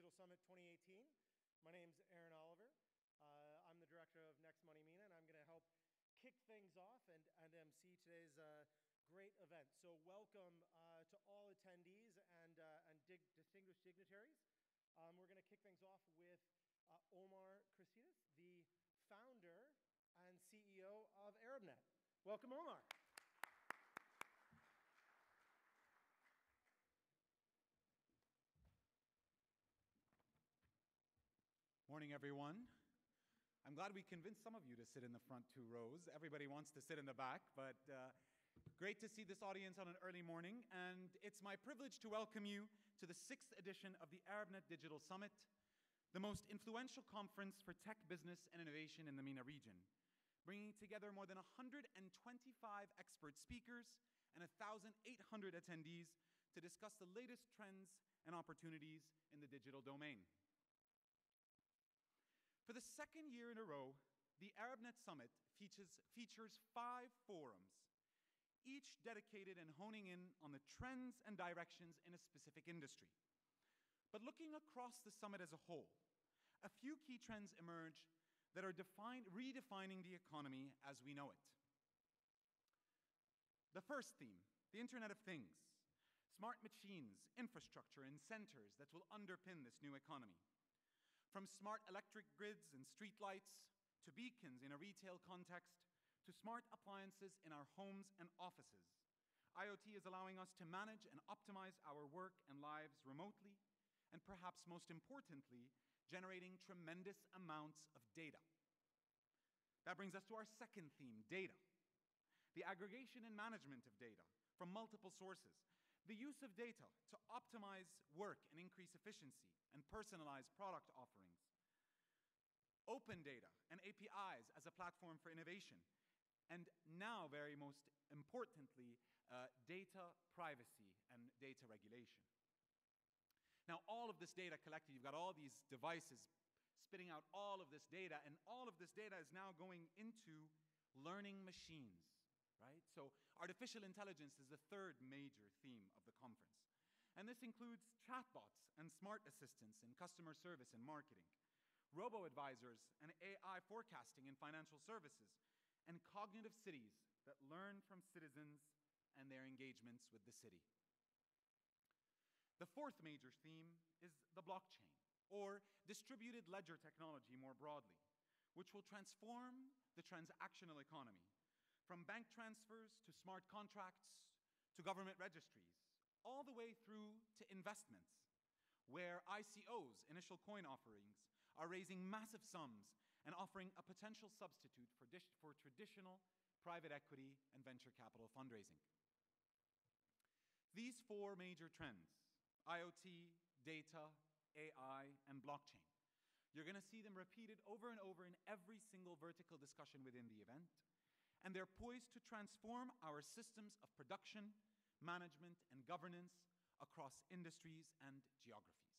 Digital Summit 2018. My name's Aaron Oliver. I'm the director of Next Money MENA, and I'm going to help kick things off and MC today's great event. So welcome to all attendees and distinguished dignitaries. We're going to kick things off with Omar Christidis, the founder and CEO of ArabNet. Welcome, Omar. Morning, everyone. I'm glad we convinced some of you to sit in the front two rows. Everybody wants to sit in the back, but great to see this audience on an early morning. And it's my privilege to welcome you to the 6th edition of the ArabNet Digital Summit, the most influential conference for tech business and innovation in the MENA region, bringing together more than 125 expert speakers and 1,800 attendees to discuss the latest trends and opportunities in the digital domain. For the second year in a row, the ArabNet Summit features 5 forums, each dedicated and honing in on the trends and directions in a specific industry. But looking across the summit as a whole, a few key trends emerge that are redefining the economy as we know it. The first theme, the Internet of Things, smart machines, infrastructure, and centers that will underpin this new economy. From smart electric grids and streetlights, to beacons in a retail context, to smart appliances in our homes and offices, IoT is allowing us to manage and optimize our work and lives remotely, and perhaps most importantly, generating tremendous amounts of data. That brings us to our second theme, data. The aggregation and management of data from multiple sources, the use of data to optimize work and increase efficiency and personalize product offerings. Open data and APIs as a platform for innovation. And now, very most importantly, data privacy and data regulation. Now, all of this data collected, you've got all these devices spitting out all of this data, and all of this data is now going into learning machines, right? So artificial intelligence is the third major theme of the conference. And this includes chatbots and smart assistants in customer service and marketing, robo-advisors and AI forecasting in financial services, and cognitive cities that learn from citizens and their engagements with the city. The fourth major theme is the blockchain, or distributed ledger technology more broadly, which will transform the transactional economy, from bank transfers to smart contracts to government registries, all the way through to investments, where ICOs, initial coin offerings, are raising massive sums and offering a potential substitute for traditional private equity and venture capital fundraising. These 4 major trends, IoT, data, AI, and blockchain, you're going to see them repeated over and over in every single vertical discussion within the event, and they're poised to transform our systems of production, management, and governance across industries and geographies.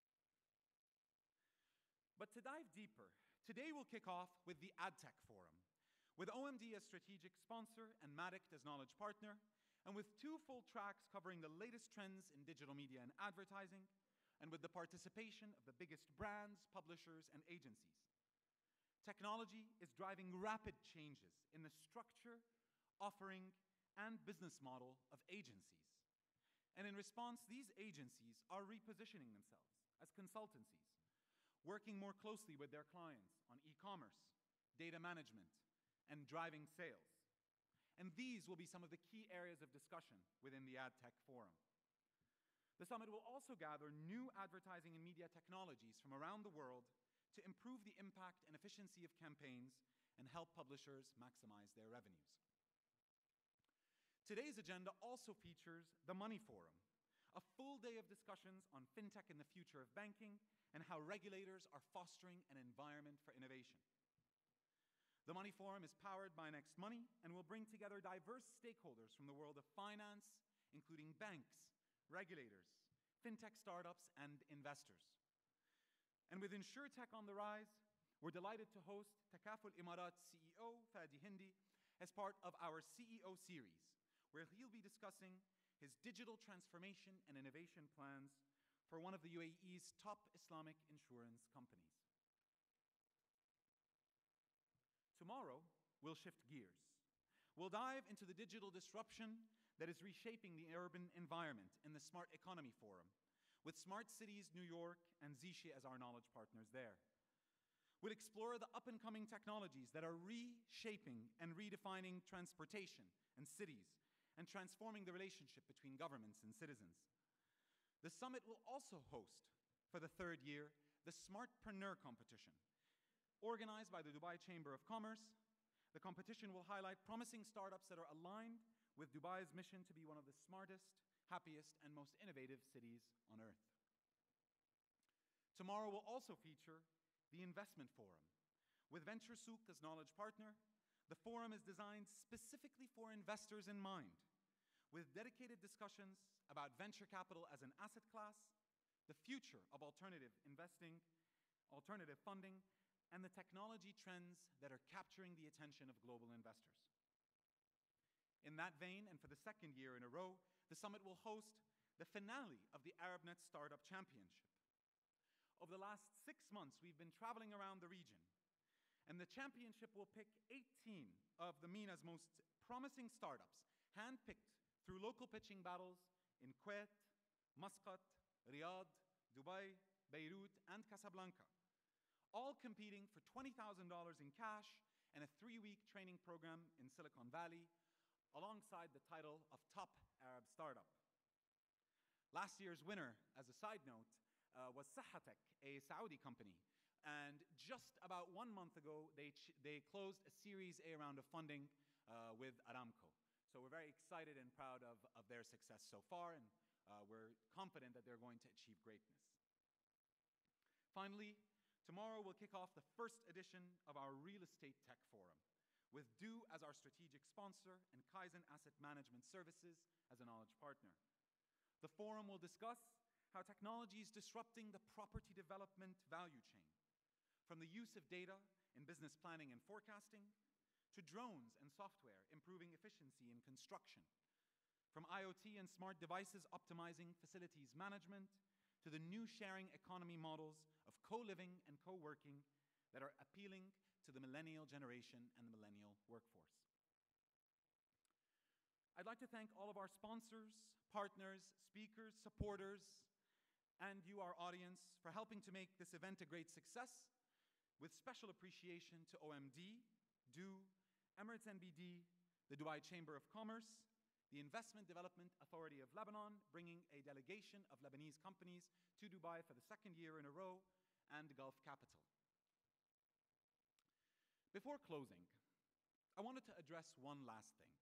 But to dive deeper, today we'll kick off with the AdTech Forum, with OMD as strategic sponsor and Matic as knowledge partner, and with 2 full tracks covering the latest trends in digital media and advertising, and with the participation of the biggest brands, publishers, and agencies. Technology is driving rapid changes in the structure, offering, and business model of agencies. And in response, these agencies are repositioning themselves as consultancies, working more closely with their clients on e-commerce, data management, and driving sales. And these will be some of the key areas of discussion within the AdTech Forum. The summit will also gather new advertising and media technologies from around the world to improve the impact and efficiency of campaigns and help publishers maximize their revenues. Today's agenda also features the Money Forum, a full day of discussions on fintech and the future of banking and how regulators are fostering an environment for innovation. The Money Forum is powered by Next Money and will bring together diverse stakeholders from the world of finance, including banks, regulators, fintech startups, and investors. And with InsurTech on the rise, we're delighted to host Takaful Imarat CEO Fadi Hindi as part of our CEO series, where he'll be discussing his digital transformation and innovation plans for one of the UAE's top Islamic insurance companies. Tomorrow, we'll shift gears. We'll dive into the digital disruption that is reshaping the urban environment in the Smart Economy Forum, with Smart Cities New York and Zishe as our knowledge partners there. We'll explore the up-and-coming technologies that are reshaping and redefining transportation and cities and transforming the relationship between governments and citizens. The summit will also host, for the third year, the Smartpreneur Competition. Organized by the Dubai Chamber of Commerce, the competition will highlight promising startups that are aligned with Dubai's mission to be one of the smartest, happiest, and most innovative cities on earth. Tomorrow will also feature the Investment Forum. With Venture Souk as knowledge partner, the forum is designed specifically for investors in mind, with dedicated discussions about venture capital as an asset class, the future of alternative investing, alternative funding, and the technology trends that are capturing the attention of global investors. In that vein, and for the second year in a row, the summit will host the finale of the ArabNet Startup Championship. Over the last 6 months, we've been traveling around the region, and the championship will pick 18 of the MENA's most promising startups, handpicked through local pitching battles in Kuwait, Muscat, Riyadh, Dubai, Beirut, and Casablanca, all competing for $20,000 in cash and a 3-week training program in Silicon Valley, alongside the title of Top Arab Startup. Last year's winner, as a side note, was Sahatek, a Saudi company. And just about 1 month ago, they closed a Series A round of funding with Aramco. So we're very excited and proud of their success so far, and we're confident that they're going to achieve greatness. Finally, tomorrow we'll kick off the first edition of our Real Estate Tech Forum, with DO as our strategic sponsor and Kaizen Asset Management Services as a knowledge partner. The forum will discuss how technology is disrupting the property development value chain, from the use of data in business planning and forecasting, to drones and software improving efficiency in construction, from IoT and smart devices optimizing facilities management, to the new sharing economy models of co-living and co-working that are appealing to the millennial generation and the millennial workforce. I'd like to thank all of our sponsors, partners, speakers, supporters, and you, our audience, for helping to make this event a great success, with special appreciation to OMD, DO, Emirates NBD, the Dubai Chamber of Commerce, the Investment Development Authority of Lebanon, bringing a delegation of Lebanese companies to Dubai for the second year in a row, and Gulf Capital. Before closing, I wanted to address one last thing.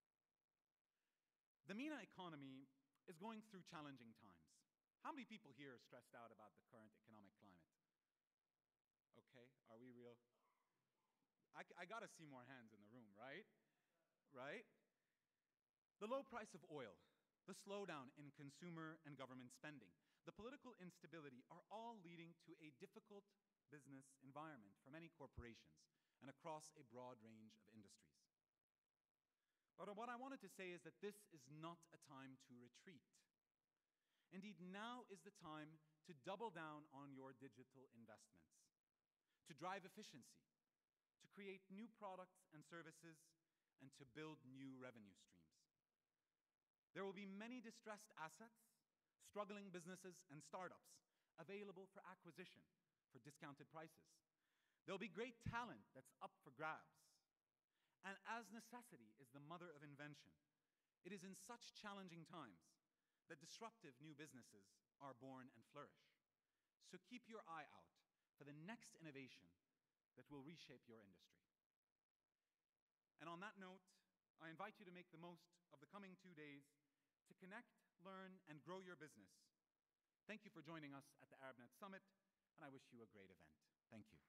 The MENA economy is going through challenging times. How many people here are stressed out about the current economic climate? Okay, are we real? I gotta see more hands in the room, right? Right? The low price of oil, the slowdown in consumer and government spending, the political instability are all leading to a difficult business environment for many corporations and across a broad range of industries. But what I wanted to say is that this is not a time to retreat. Indeed, now is the time to double down on your digital investments, to drive efficiency, to create new products and services, and to build new revenue streams. There will be many distressed assets, struggling businesses, and startups available for acquisition for discounted prices. There'll be great talent that's up for grabs. And as necessity is the mother of invention, it is in such challenging times that disruptive new businesses are born and flourish. So keep your eye out for the next innovation that will reshape your industry. And on that note, I invite you to make the most of the coming 2 days to connect, learn, and grow your business. Thank you for joining us at the ArabNet Summit, and I wish you a great event. Thank you.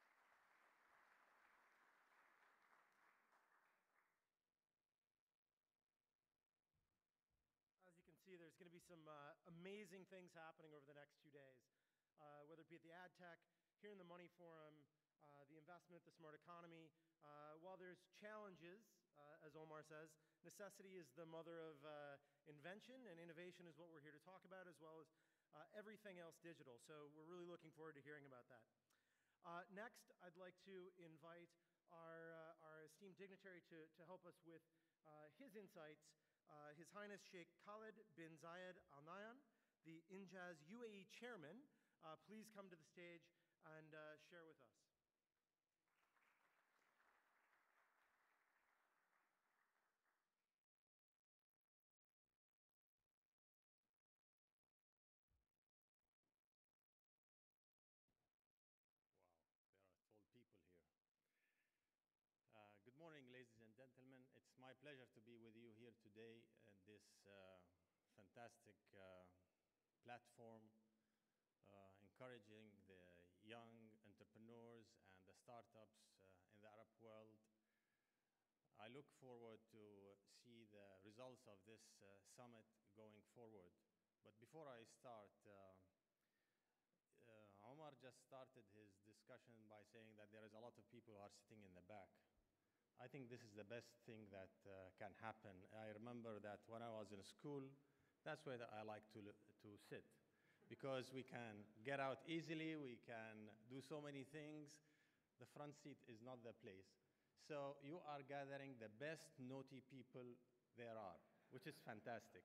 As you can see, there's going to be some amazing things happening over the next 2 days, whether it be at the Ad Tech, here in the Money Forum, the investment, the smart economy. While there's challenges, as Omar says, necessity is the mother of invention, and innovation is what we're here to talk about, as well as everything else digital. So we're really looking forward to hearing about that. Next, I'd like to invite our esteemed dignitary to help us with his insights. His Highness Sheikh Khaled bin Zayed Al Nahyan, the INJAZ UAE chairman, please come to the stage and share with us. People here. Good morning, ladies and gentlemen. It's my pleasure to be with you here today in this fantastic platform, encouraging the young entrepreneurs and the startups in the Arab world. I look forward to see the results of this summit going forward. But before I start, Omar just started his discussion by saying that there is a lot of people who are sitting in the back. I think this is the best thing that can happen. I remember that when I was in school, that's where I like to sit, because we can get out easily, we can do so many things. The front seat is not the place. So you are gathering the best naughty people there are, which is fantastic.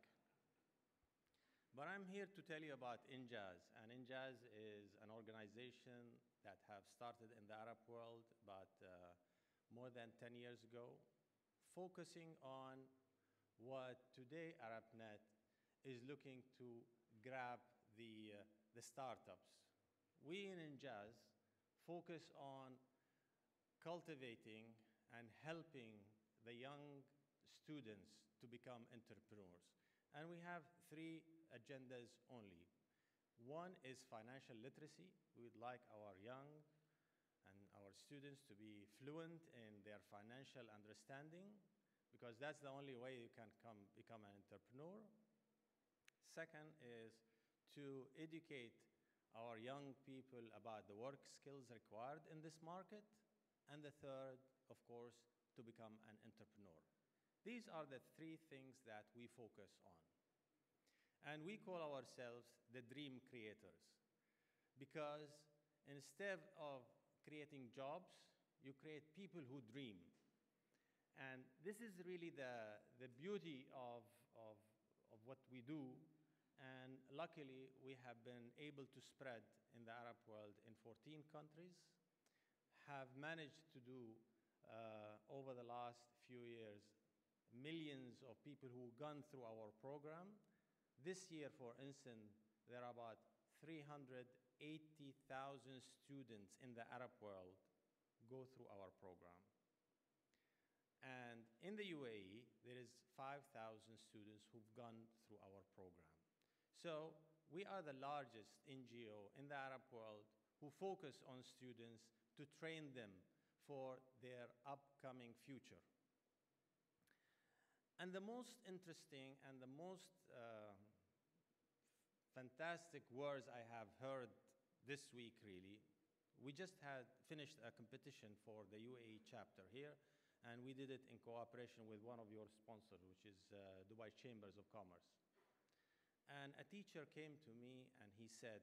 But I'm here to tell you about INJAZ, and INJAZ is an organization that have started in the Arab world about more than 10 years ago, focusing on what today ArabNet is looking to grab the startups. We in INJAZ focus on cultivating and helping the young students to become entrepreneurs. And we have three agendas only. One is financial literacy. We would like our young and our students to be fluent in their financial understanding, because that's the only way you can become an entrepreneur. Second is to educate our young people about the work skills required in this market. And the third, of course, to become an entrepreneur. These are the three things that we focus on. And we call ourselves the dream creators, because instead of creating jobs, you create people who dream. And this is really the beauty of what we do. And luckily, we have been able to spread in the Arab world in 14 countries, have managed to do over the last few years millions of people who've gone through our program. This year, for instance, there are about 380,000 students in the Arab world go through our program. And in the UAE, there is 5,000 students who've gone through our program. So we are the largest NGO in the Arab world who focus on students to train them for their upcoming future. And the most interesting and the most fantastic words I have heard this week, really, we just had finished a competition for the UAE chapter here, and we did it in cooperation with one of your sponsors, which is Dubai Chambers of Commerce. And a teacher came to me and he said,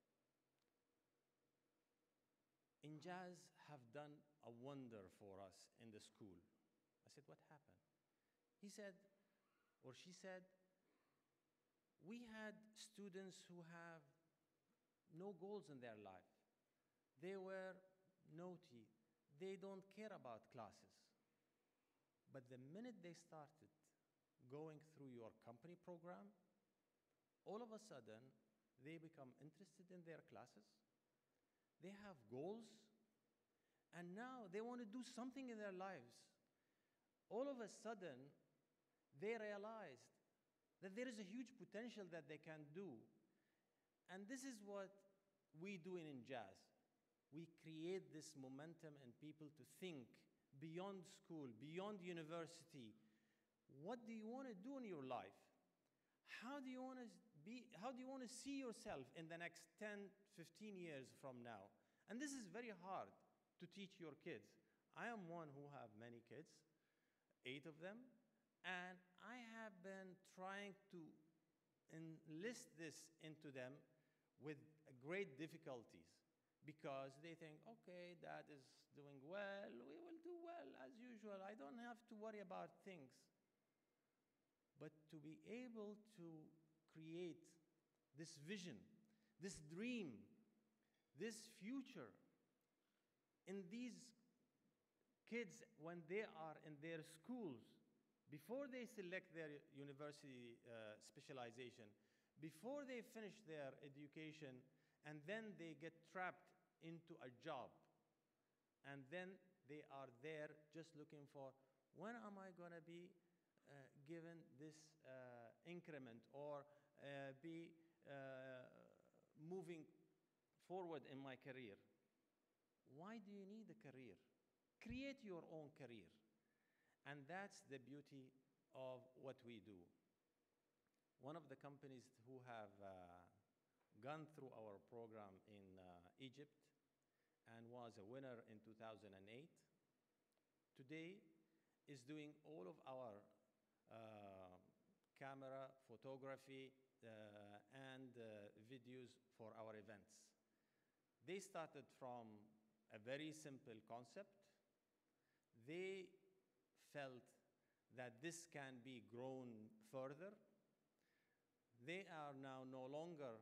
INJAZ have done a wonder for us in the school. I said, what happened? He said, or she said, we had students who have no goals in their life. They were naughty. They don't care about classes. But the minute they started going through your company program, all of a sudden, they become interested in their classes. They have goals. And now they want to do something in their lives. All of a sudden, they realized that there is a huge potential that they can do. And this is what we do in INJAZ. We create this momentum in people to think beyond school, beyond university. What do you want to do in your life? How do you want to be? How do you want to see yourself in the next 10, 15 years from now? And this is very hard to teach your kids. I am one who have many kids, 8 of them, and I have been trying to enlist this into them with great difficulties because they think, okay, dad is doing well, we will do well as usual. I don't have to worry about things. But to be able to create this vision, this dream, this future in these kids when they are in their schools, before they select their university specialization, before they finish their education, and then they get trapped into a job, and then they are there just looking for, when am I going to be given this increment or be moving forward in my career? Why do you need a career? Create your own career. And that's the beauty of what we do. One of the companies who have gone through our program in Egypt and was a winner in 2008, today is doing all of our camera, photography, and videos for our events. They started from a very simple concept. They felt that this can be grown further. They are now no longer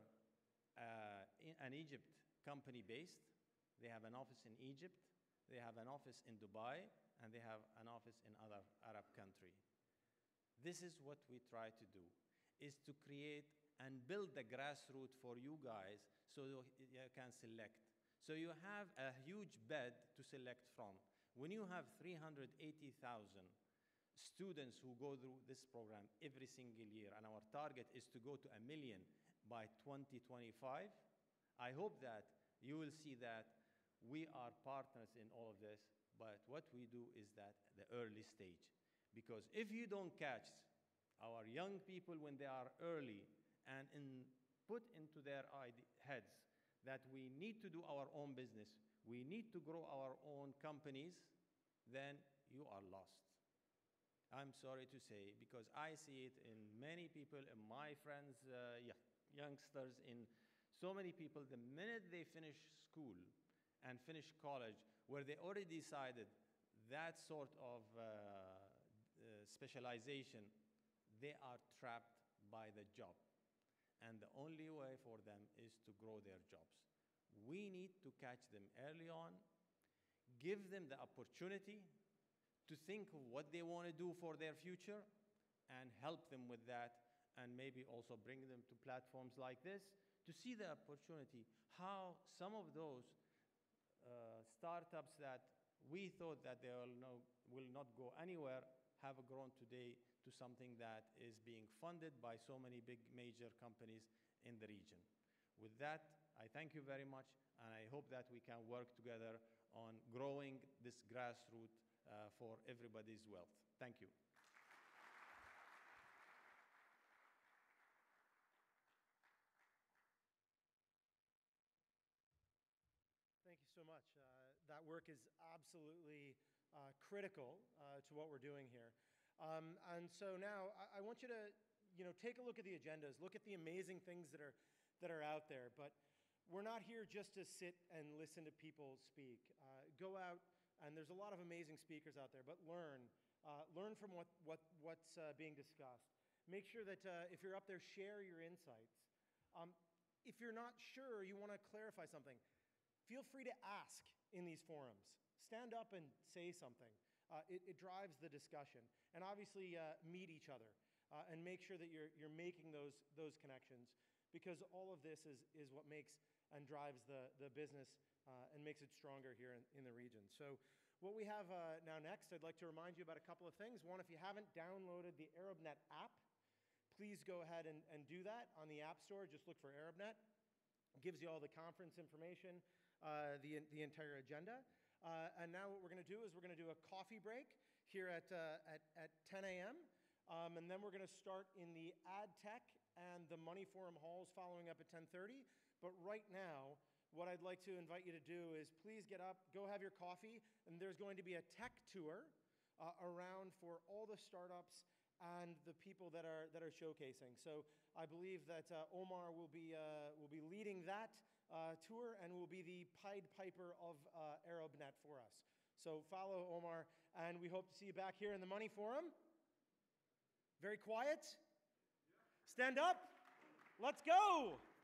an Egypt company based. They have an office in Egypt, they have an office in Dubai, and they have an office in other Arab countries. This is what we try to do, is to create and build the grassroots for you guys so you can select. So you have a huge bed to select from. When you have 380,000 students who go through this program every single year, and our target is to go to 1 million by 2025, I hope that you will see that we are partners in all of this, but what we do is that the early stage. Because if you don't catch our young people when they are early and put into their heads that we need to do our own business, we need to grow our own companies, then you are lost. I'm sorry to say, because I see it in many people, in my friends, youngsters, in so many people, the minute they finish school and finish college, where they already decided that sort of specialization, they are trapped by the job. And the only way for them is to grow their jobs. We need to catch them early on, give them the opportunity to think of what they want to do for their future, and help them with that, and maybe also bring them to platforms like this to see the opportunity, how some of those startups that we thought that they will not go anywhere have grown today to something that is being funded by so many big major companies in the region. With that, I thank you very much, and I hope that we can work together on growing this grassroots for everybody's wealth. Thank you. Thank you so much. That work is absolutely critical to what we're doing here. And so now I want you to, take a look at the agendas, look at the amazing things that are out there. But we're not here just to sit and listen to people speak. Go out, and there's a lot of amazing speakers out there, but learn from what's being discussed. Make sure that if you're up there, share your insights. If you're not sure, you want to clarify something, feel free to ask in these forums. Stand up and say something. It drives the discussion. And obviously, meet each other and make sure that you're making those connections, because all of this is what makes and drives the business and makes it stronger here in the region. So what we have now next, I'd like to remind you about a couple of things. One, if you haven't downloaded the ArabNet app, please go ahead and do that on the App Store. Just look for ArabNet. It gives you all the conference information, the entire agenda. And now what we're going to do is we're going to do a coffee break here at 10 a.m. And then we're going to start in the Ad Tech and the Money Forum halls following up at 10:30. But right now, what I'd like to invite you to do is please get up, go have your coffee, and there's going to be a tech tour around for all the startups and the people that are showcasing. So I believe that Omar will be leading that tour and will be the Pied Piper of ArabNet for us. So follow Omar, and we hope to see you back here in the Money Forum. Very quiet. Stand up. Let's go.